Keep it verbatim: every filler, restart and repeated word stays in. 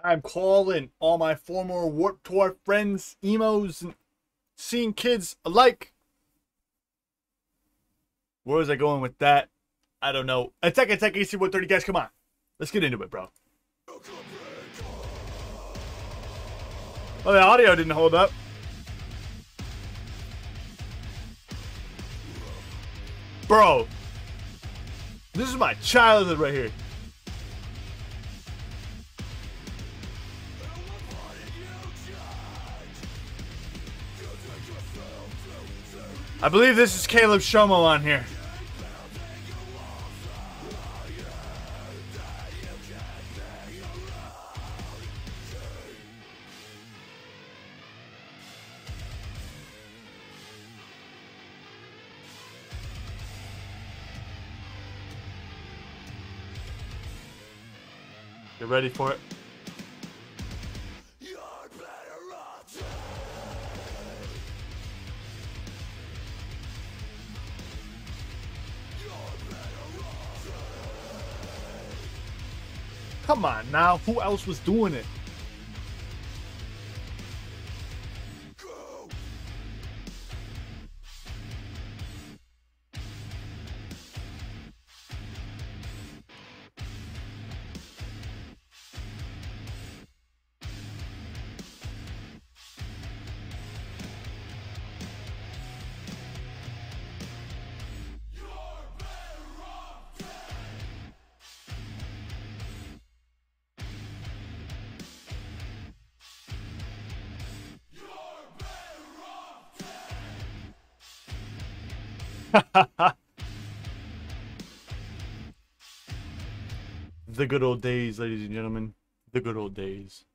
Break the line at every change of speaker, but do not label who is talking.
I'm calling all my former Warped Tour friends, emos, and scene kids alike. Where was I going with that? I don't know. Attack, attack, A C one thirty, guys, come on. Let's get into it, bro. Well, the audio didn't hold up. Bro, this is my childhood right here. I believe this is Caleb Shomo on here. Get ready for it. Come on now, who else was doing it? The good old days, ladies and gentlemen. The good old days.